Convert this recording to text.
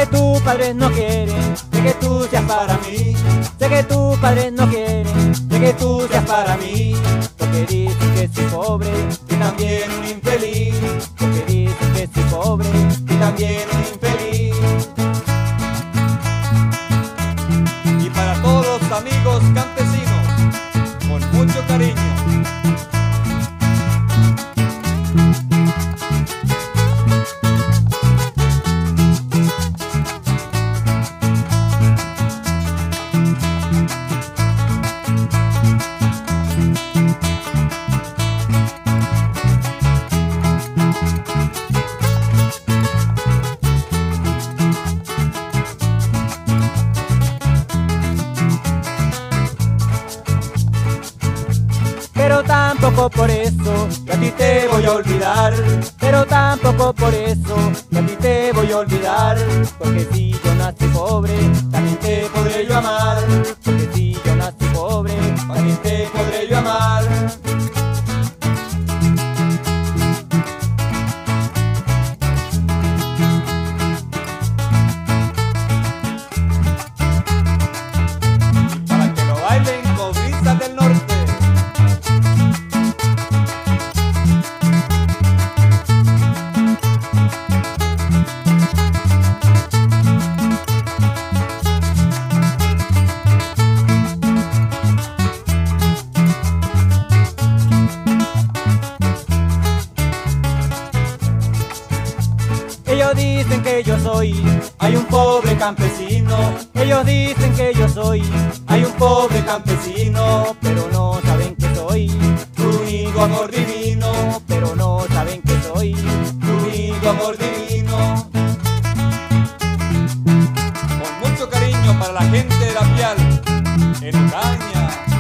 que tus padres no quieren, de que tú seas para mí. Sé que tus padres no quieren, de que tú seas para mí. Porque dicen que soy pobre y también un infeliz. Porque dicen que soy pobre y también un infeliz. Y para todos los amigos campesinos, con mucho cariño. Pero tampoco por eso que a ti te voy a olvidar. Pero tampoco por eso que a ti te voy a olvidar. Porque si yo nací pobre, también te podré yo amar. Porque si yo nací pobre, también te podré yo amar. Para que lo bailen cobrizas del norte. Ellos dicen que yo soy, hay un pobre campesino. Ellos dicen que yo soy, hay un pobre campesino. Pero no saben que soy tu único amor divino. Pero no saben que soy tu único amor divino. Con mucho cariño para la gente de La Pial, en Ocaña.